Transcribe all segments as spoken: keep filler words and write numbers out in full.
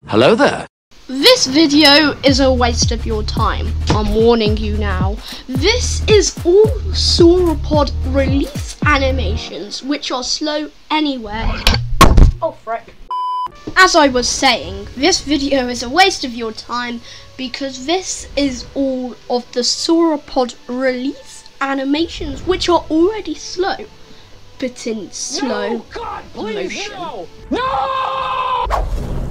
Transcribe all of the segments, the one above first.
Hello there. This video is a waste of your time. I'm warning you now. This is all sauropod release animations, which are slow anyway. Oh frick. As I was saying, this video is a waste of your time because this is all of the sauropod release animations, which are already slow, but in slow No, God, please, motion. no! No!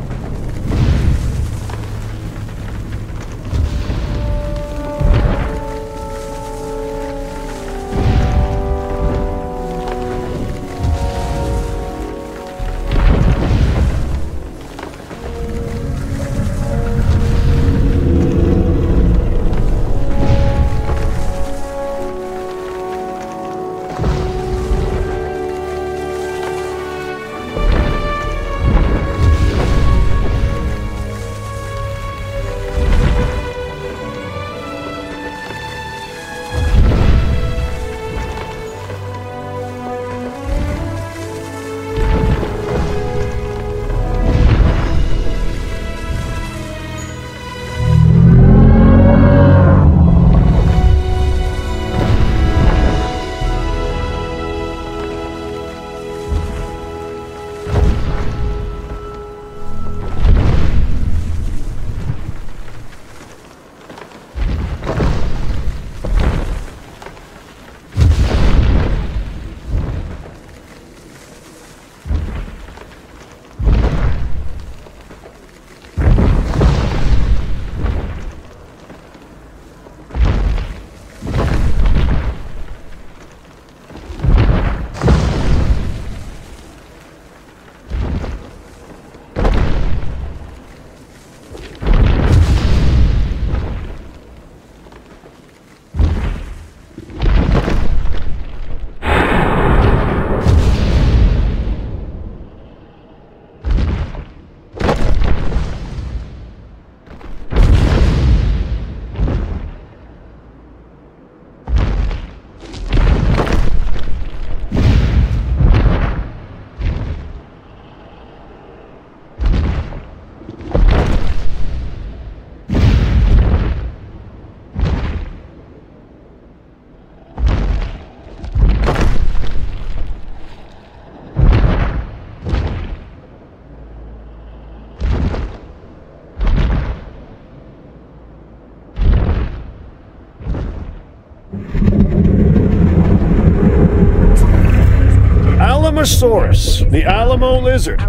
Alamosaurus, the Alamo lizard.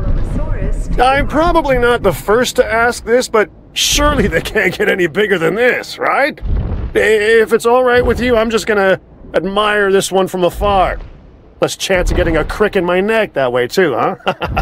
I'm probably not the first to ask this, but surely they can't get any bigger than this, right? If it's all right with you, I'm just gonna admire this one from afar. Less chance of getting a crick in my neck that way too, huh?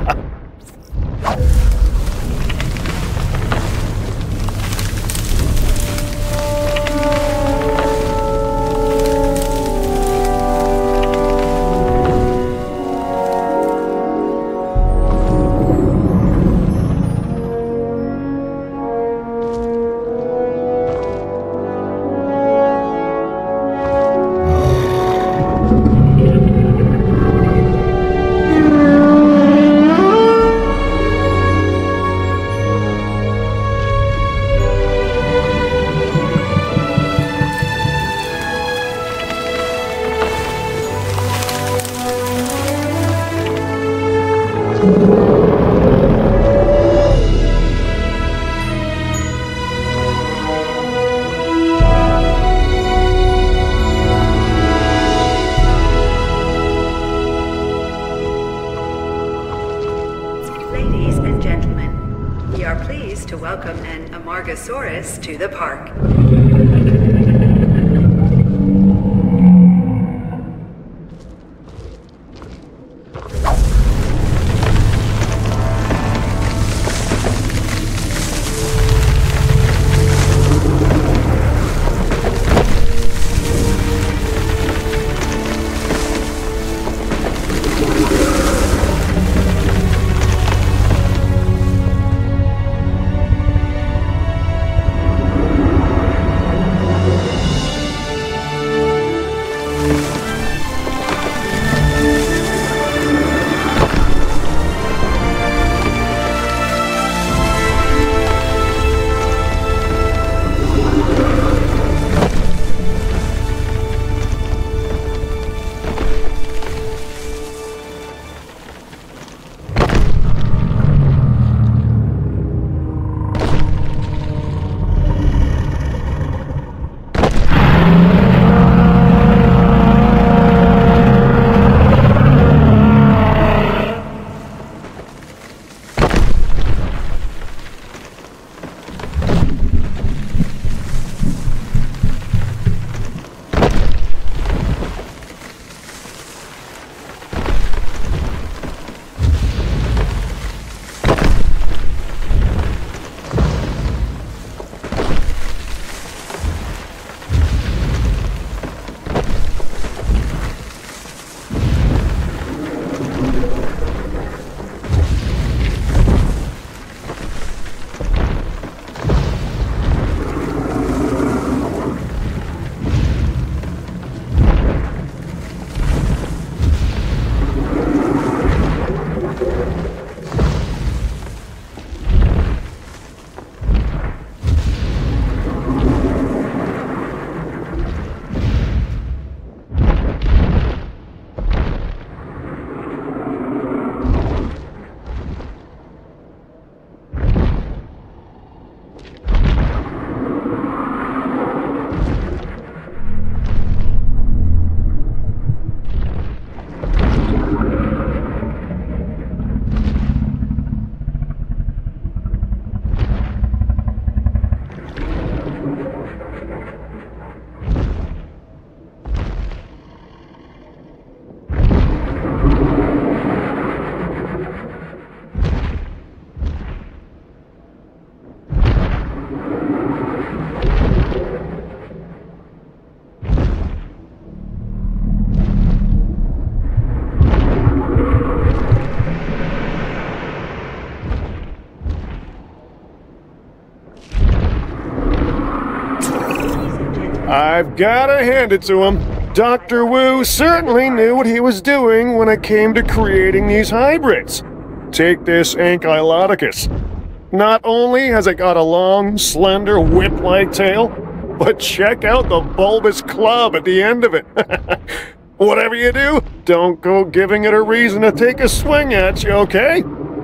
Ladies and gentlemen, we are pleased to welcome an Amargasaurus to the park. I've gotta hand it to him. Doctor Wu certainly knew what he was doing when it came to creating these hybrids. Take this Ankylodocus. Not only has it got a long, slender, whip-like tail, but check out the bulbous club at the end of it. Whatever you do, don't go giving it a reason to take a swing at you, okay?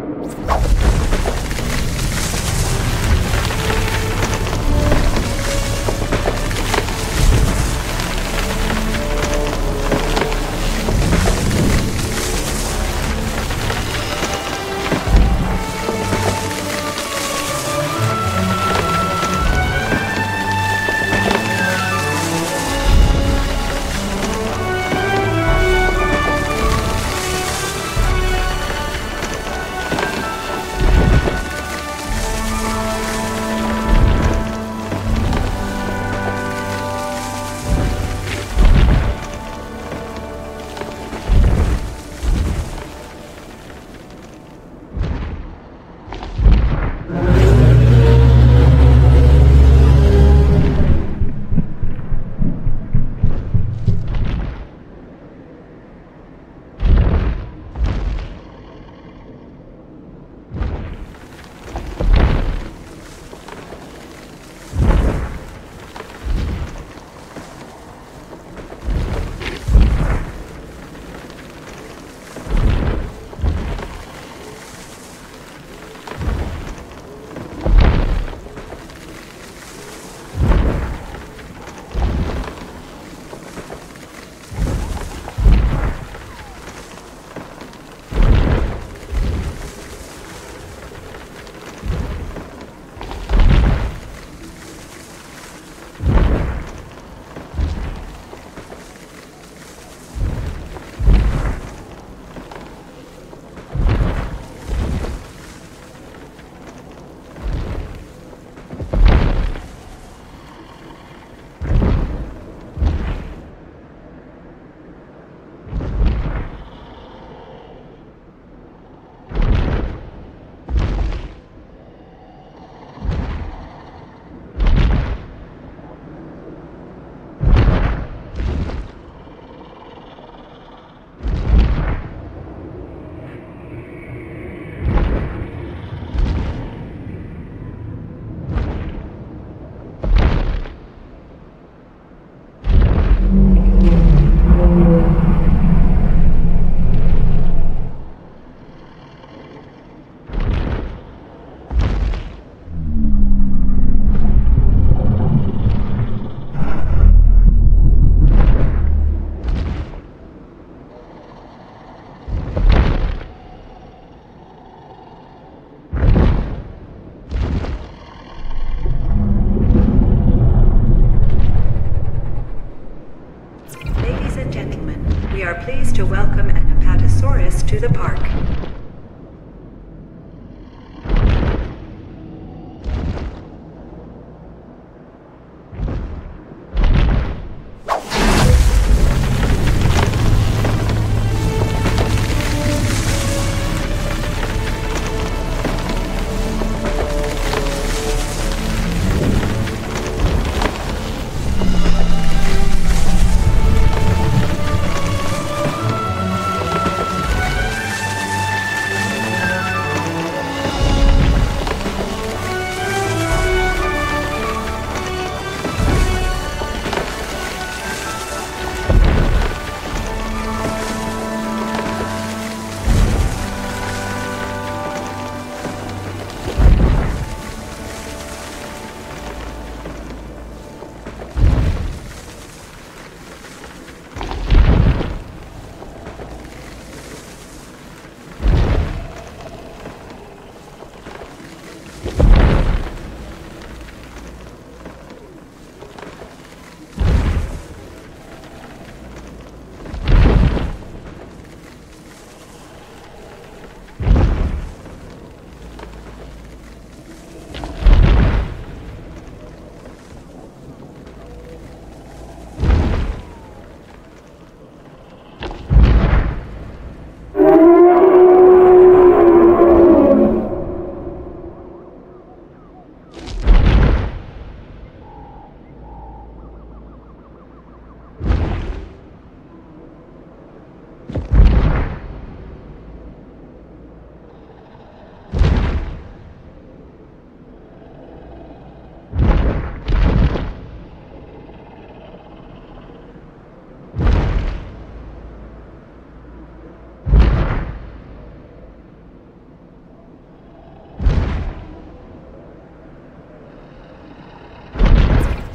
To welcome an Apatosaurus to the park.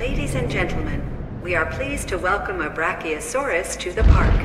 Ladies and gentlemen, we are pleased to welcome a Brachiosaurus to the park.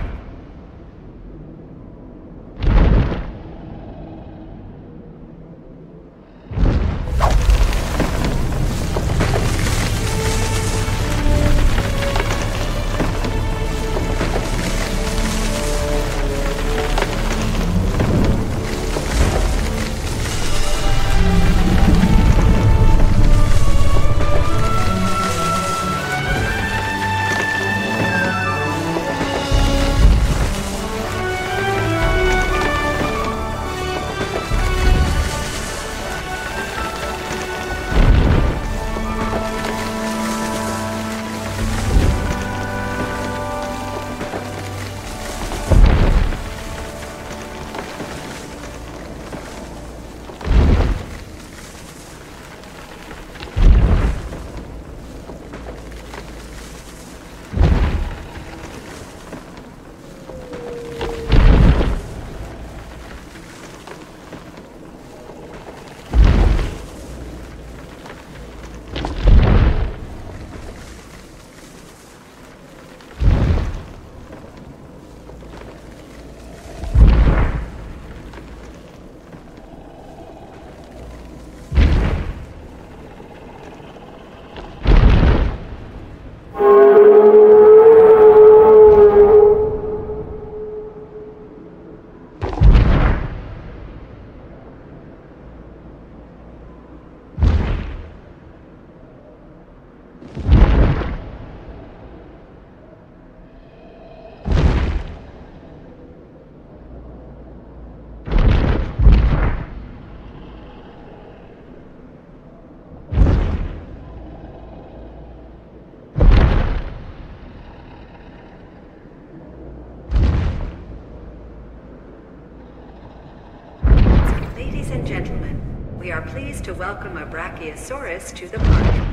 Ladies and gentlemen, we are pleased to welcome a Brachiosaurus to the park.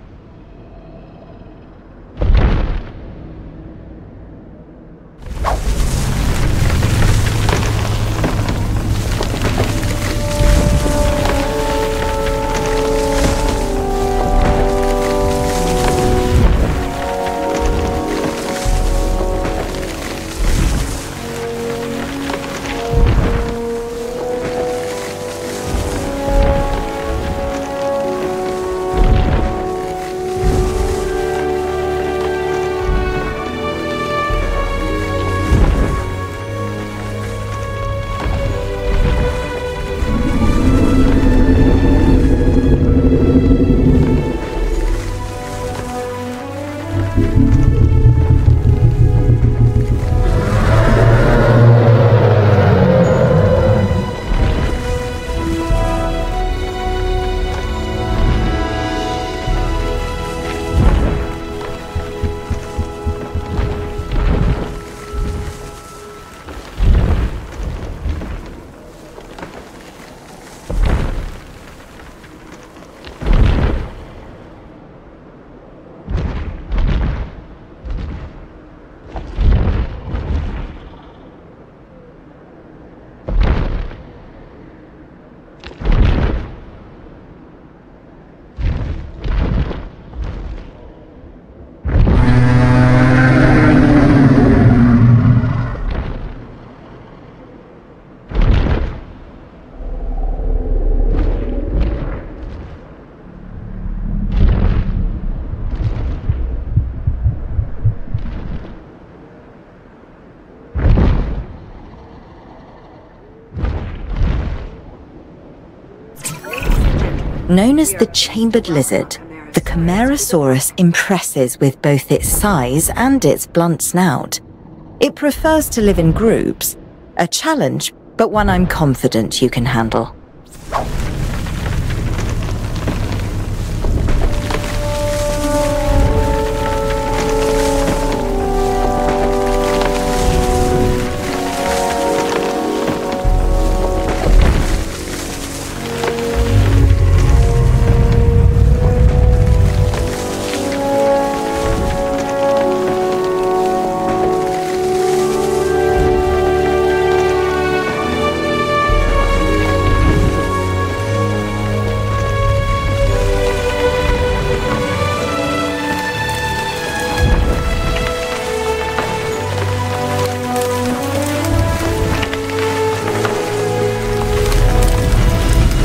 Known as the chambered lizard, the Camarasaurus impresses with both its size and its blunt snout. It prefers to live in groups, a challenge, but one I'm confident you can handle.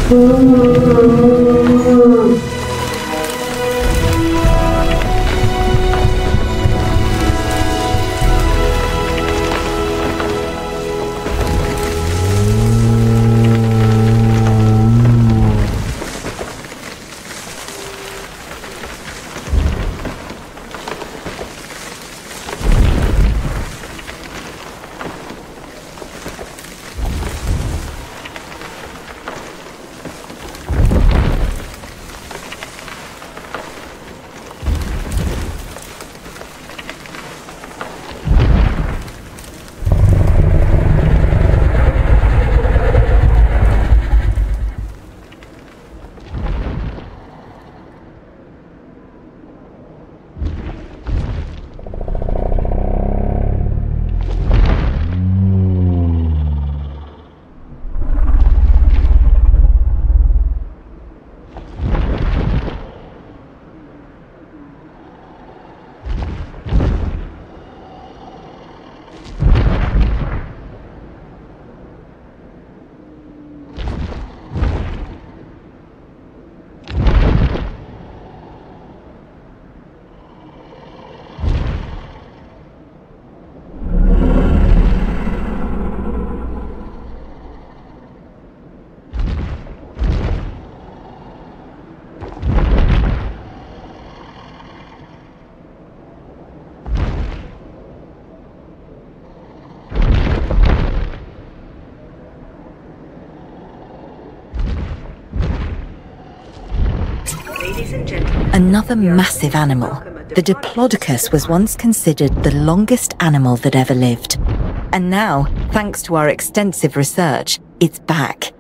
Ladies and gentlemen, Another massive animal. The Diplodocus was once considered the longest animal that ever lived. And now, thanks to our extensive research, it's back.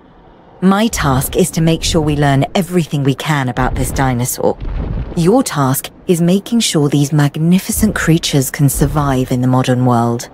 My task is to make sure we learn everything we can about this dinosaur. Your task is making sure these magnificent creatures can survive in the modern world.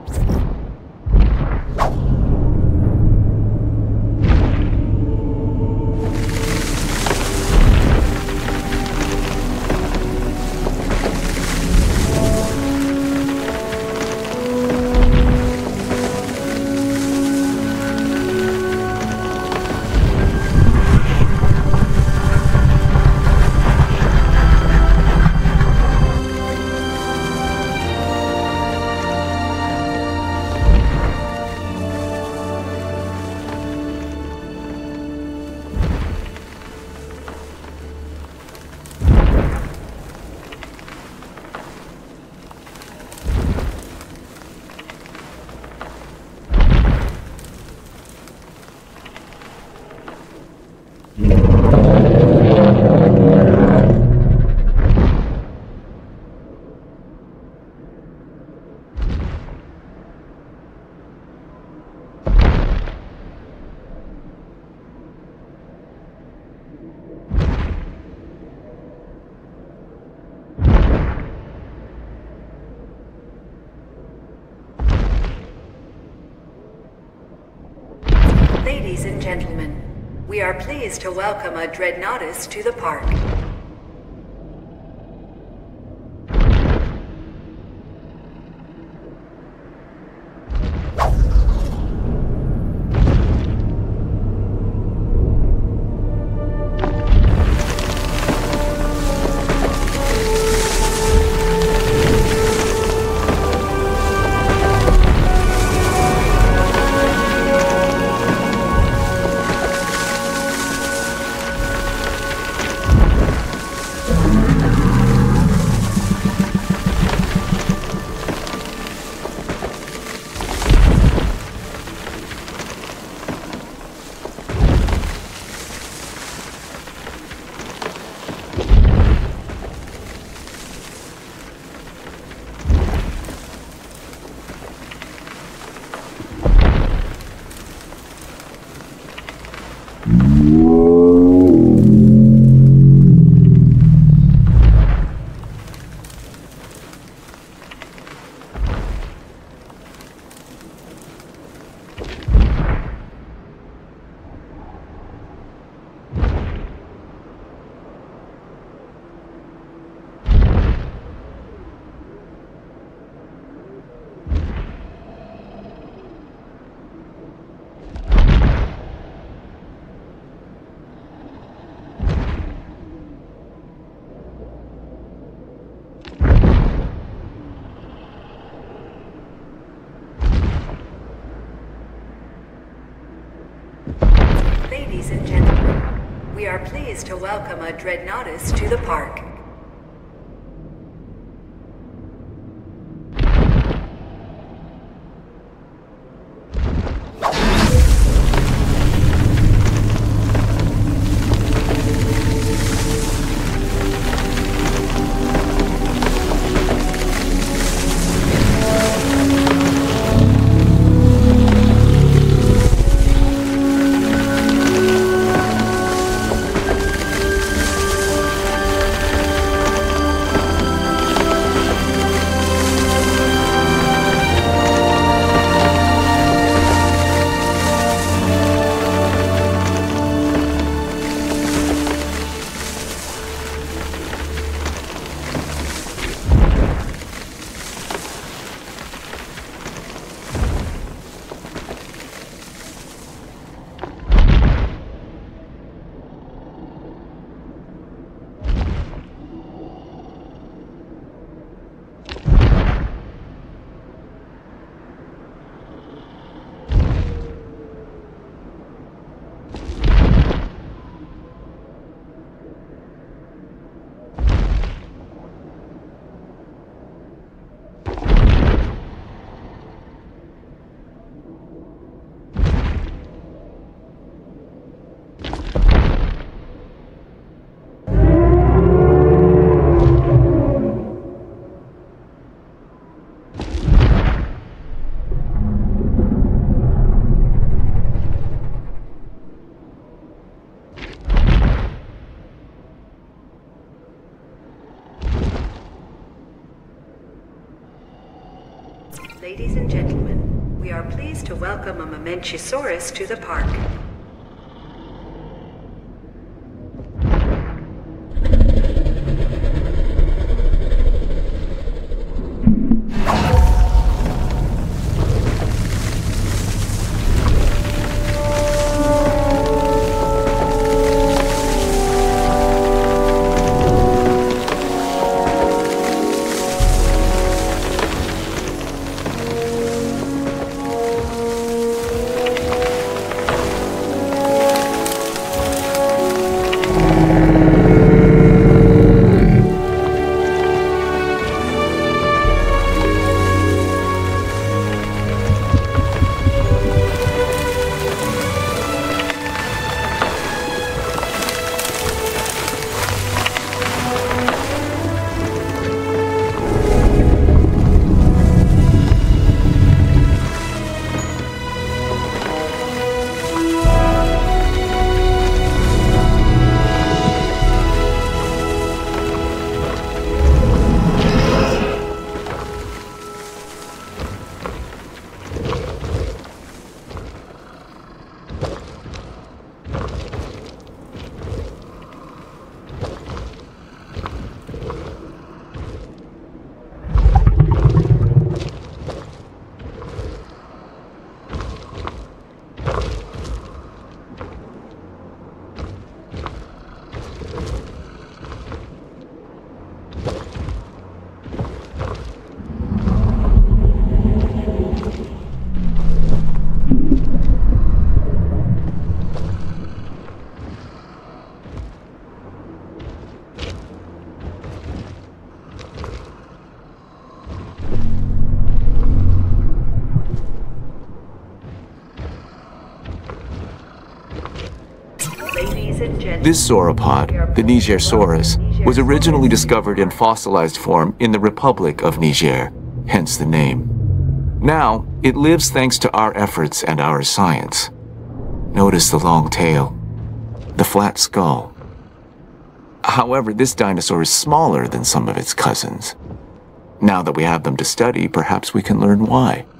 Ladies and gentlemen, we are pleased to welcome a Dreadnoughtus to the park. Ladies and gentlemen, we are pleased to welcome a Dreadnoughtus to the park. Ladies and gentlemen, we are pleased to welcome a Mamenchisaurus to the park. This sauropod, the Nigersaurus, was originally discovered in fossilized form in the Republic of Niger, hence the name. Now, it lives thanks to our efforts and our science. Notice the long tail, the flat skull. However, this dinosaur is smaller than some of its cousins. Now that we have them to study, perhaps we can learn why.